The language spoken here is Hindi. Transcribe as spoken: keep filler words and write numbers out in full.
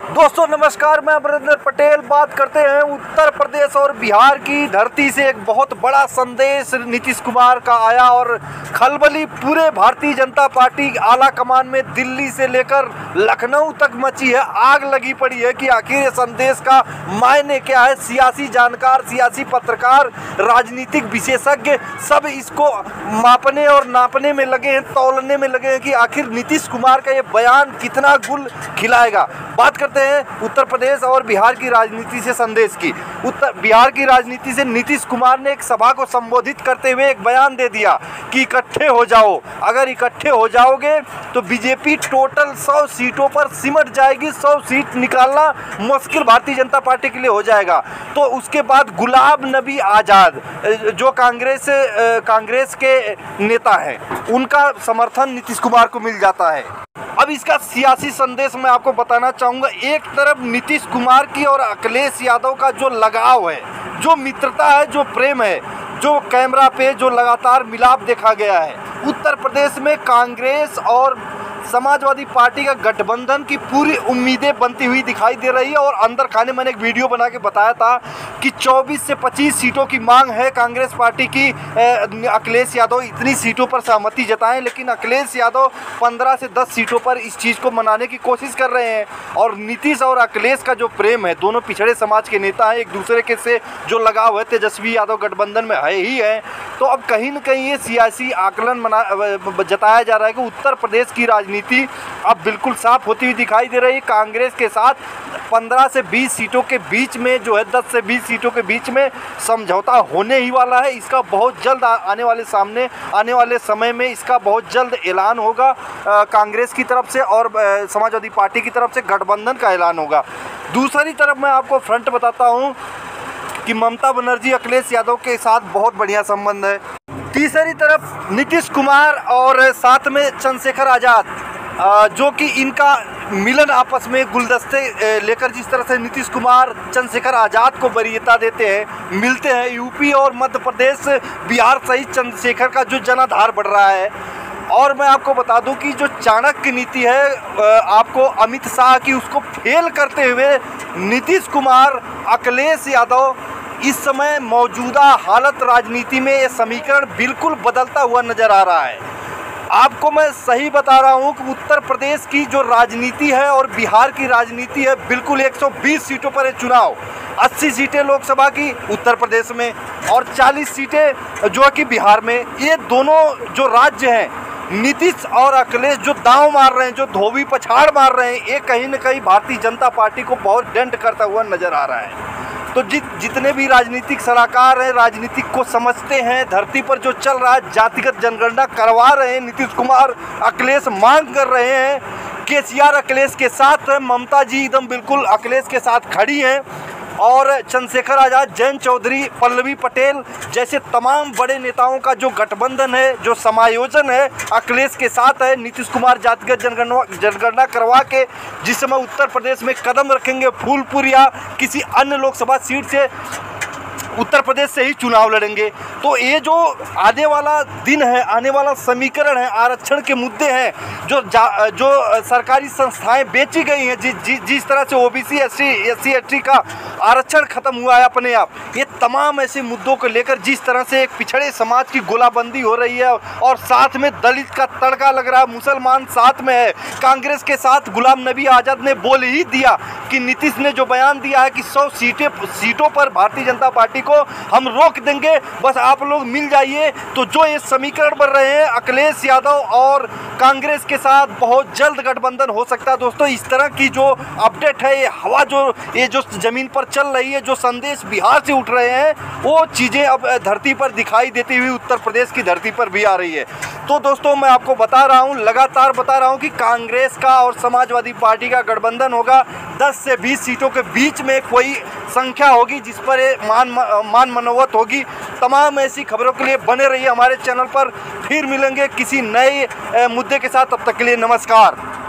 दोस्तों नमस्कार, मैं अमरिंदर पटेल बात करते हैं उत्तर प्रदेश और बिहार की धरती से। एक बहुत बड़ा संदेश नीतीश कुमार का आया और खलबली पूरे भारतीय जनता पार्टी आला कमान में दिल्ली से लेकर लखनऊ तक मची है। आग लगी पड़ी है कि आखिर ये संदेश का मायने क्या है। सियासी जानकार, सियासी पत्रकार, राजनीतिक विशेषज्ञ सब इसको मापने और नापने में लगे हैं, तौलने में लगे हैं कि आखिर नीतीश कुमार का ये बयान कितना गुल खिलाएगा। बात करते हैं उत्तर प्रदेश और बिहार की राजनीति से संदेश की। उत्तर बिहार की राजनीति से नीतीश कुमार ने एक सभा को संबोधित करते हुए एक बयान दे दिया कि इकट्ठे हो जाओ, अगर इकट्ठे हो जाओगे तो बीजेपी टोटल सौ सीटों पर सिमट जाएगी। सौ सीट निकालना मुश्किल भारतीय जनता पार्टी के लिए हो जाएगा। तो उसके बाद गुलाम नबी आज़ाद जो कांग्रेस कांग्रेस के नेता हैं, उनका समर्थन नीतीश कुमार को मिल जाता है। अब इसका सियासी संदेश मैं आपको बताना चाहूँगा। एक तरफ नीतीश कुमार की और अखिलेश यादव का जो लगाव है, जो मित्रता है, जो प्रेम है, जो कैमरा पे जो लगातार मिलाप देखा गया है। उत्तर प्रदेश में कांग्रेस और समाजवादी पार्टी का गठबंधन की पूरी उम्मीदें बनती हुई दिखाई दे रही है। और अंदर खाने मैंने एक वीडियो बना के बताया था कि चौबीस से पच्चीस सीटों की मांग है कांग्रेस पार्टी की। अखिलेश यादव इतनी सीटों पर सहमति जताएं, लेकिन अखिलेश यादव पंद्रह से दस सीटों पर इस चीज़ को मनाने की कोशिश कर रहे हैं। और नीतीश और अखिलेश का जो प्रेम है, दोनों पिछड़े समाज के नेता हैं, एक दूसरे के से जो लगाव है तेजस्वी यादव गठबंधन में है ही है। तो अब कहीं न कहीं ये सियासी आकलन मना जताया जा रहा है कि उत्तर प्रदेश की राजनीति अब बिल्कुल साफ होती हुई दिखाई दे रही है। कांग्रेस के साथ पंद्रह से बीस सीटों के बीच में जो है, दस से बीस सीटों के बीच में समझौता होने ही वाला है। इसका बहुत जल्द आने वाले सामने आने वाले समय में इसका बहुत जल्द ऐलान होगा कांग्रेस की तरफ से और समाजवादी पार्टी की तरफ से गठबंधन का ऐलान होगा। दूसरी तरफ मैं आपको फ्रंट बताता हूँ कि ममता बनर्जी अखिलेश यादव के साथ बहुत बढ़िया संबंध है। तीसरी तरफ नीतीश कुमार और साथ में चंद्रशेखर आज़ाद, जो कि इनका मिलन आपस में गुलदस्ते लेकर जिस तरह से नीतीश कुमार चंद्रशेखर आज़ाद को वरीयता देते हैं, मिलते हैं। यूपी और मध्य प्रदेश, बिहार सहित चंद्रशेखर का जो जनाधार बढ़ रहा है। और मैं आपको बता दूं कि जो चाणक्य नीति है आपको अमित शाह की, उसको फेल करते हुए नीतीश कुमार, अखिलेश यादव इस समय मौजूदा हालत राजनीति में ये समीकरण बिल्कुल बदलता हुआ नज़र आ रहा है। आपको मैं सही बता रहा हूँ कि उत्तर प्रदेश की जो राजनीति है और बिहार की राजनीति है, बिल्कुल एक सौ बीस सीटों पर है चुनाव। अस्सी सीटें लोकसभा की उत्तर प्रदेश में और चालीस सीटें जो कि बिहार में। ये दोनों जो राज्य हैं, नीतीश और अखिलेश जो दांव मार रहे हैं, जो धोबी पछाड़ मार रहे हैं, ये कहीं न कहीं भारतीय जनता पार्टी को बहुत डेंट करता हुआ नज़र आ रहा है। तो जित जितने भी राजनीतिक सलाहकार हैं, राजनीतिक को समझते हैं, धरती पर जो चल रहा है जातिगत जनगणना करवा रहे हैं नीतीश कुमार, अखिलेश मांग कर रहे हैं। केसीआर अखिलेश के साथ है, ममता जी एकदम बिल्कुल अखिलेश के साथ खड़ी हैं। और चंद्रशेखर आज़ाद, जयंत चौधरी, पल्लवी पटेल जैसे तमाम बड़े नेताओं का जो गठबंधन है, जो समायोजन है, अखिलेश के साथ है। नीतीश कुमार जातिगत जनगणना जनगणना करवा के जिस समय उत्तर प्रदेश में कदम रखेंगे, फूलपुर या किसी अन्य लोकसभा सीट से उत्तर प्रदेश से ही चुनाव लड़ेंगे। तो ये जो आने वाला दिन है, आने वाला समीकरण है, आरक्षण के मुद्दे हैं, जो जो सरकारी संस्थाएं बेची गई हैं, जिस जि, जिस तरह से ओबीसी, एससी एससी एसटी का आरक्षण खत्म हुआ है अपने आप, ये तमाम ऐसे मुद्दों को लेकर जिस तरह से एक पिछड़े समाज की गोलाबंदी हो रही है और साथ में दलित का तड़का लग रहा है, मुसलमान साथ में है। कांग्रेस के साथ गुलाम नबी आज़ाद ने बोल ही दिया कि नीतीश ने जो बयान दिया है कि सौ सीटें सीटों पर भारतीय जनता पार्टी को हम रोक देंगे, बस आप लोग मिल जाइए। तो जो ये समीकरण बन रहे हैं अखिलेश यादव और कांग्रेस के साथ, बहुत जल्द गठबंधन हो सकता है। दोस्तों इस तरह की जो अपडेट है, ये हवा जो ये जो जमीन पर चल रही है, जो संदेश बिहार से उठ रहे हैं, वो चीज़ें अब धरती पर दिखाई देती हुई उत्तर प्रदेश की धरती पर भी आ रही है। तो दोस्तों मैं आपको बता रहा हूँ, लगातार बता रहा हूँ कि कांग्रेस का और समाजवादी पार्टी का गठबंधन होगा। दस से बीस सीटों के बीच में कोई संख्या होगी जिस पर ये मान मान मनोवत होगी। तमाम ऐसी खबरों के लिए बने रहिए हमारे चैनल पर। फिर मिलेंगे किसी नए मुद्दे के साथ, तब तक के लिए नमस्कार।